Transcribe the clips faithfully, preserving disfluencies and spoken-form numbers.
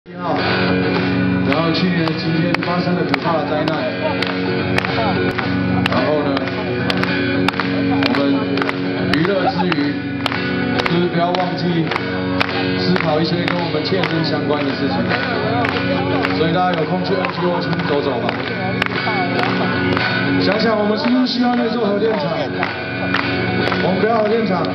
号，然后去年的今天发生了可怕的灾难，然后呢，我们娱乐之余，就是不要忘记思考一些跟我们切身相关的事情，所以大家有空去 N G O 村走走吧，想想我们是不是需要那座核电厂？我们不要核电厂。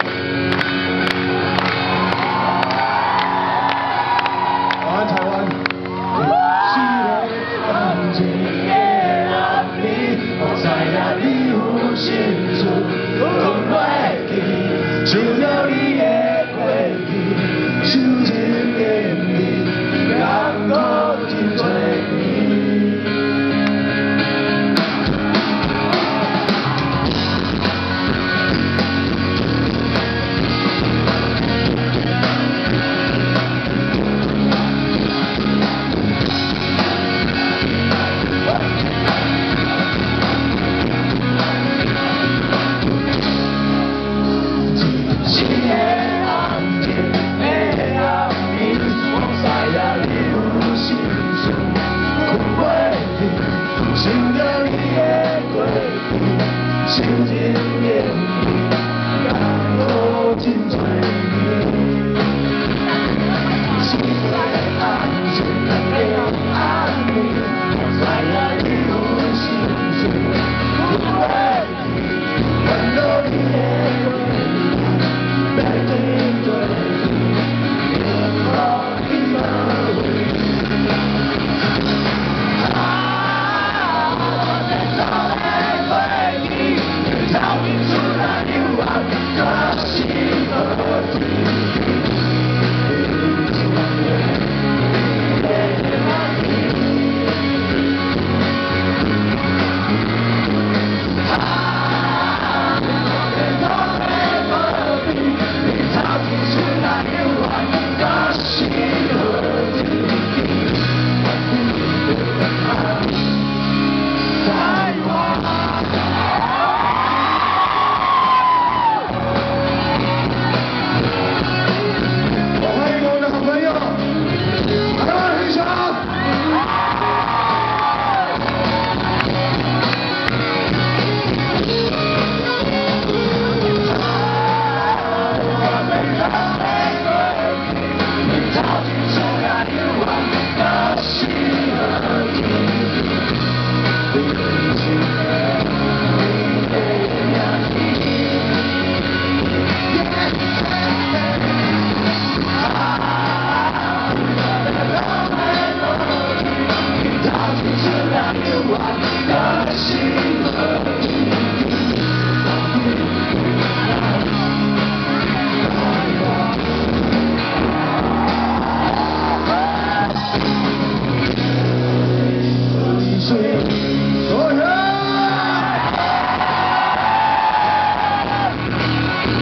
台湾，是个安静的暗暝，我知影你有心事，困袂去，想着你的过去，想情绵绵，甘苦真多年。 心情绵绵，甘苦真多年。是个安静的暗暝，我知影你有心事，困袂去，烦恼你的过去，要面对，任何你无畏。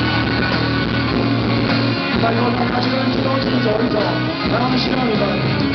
拜托大家去跟主动去走一走，然后希望你们。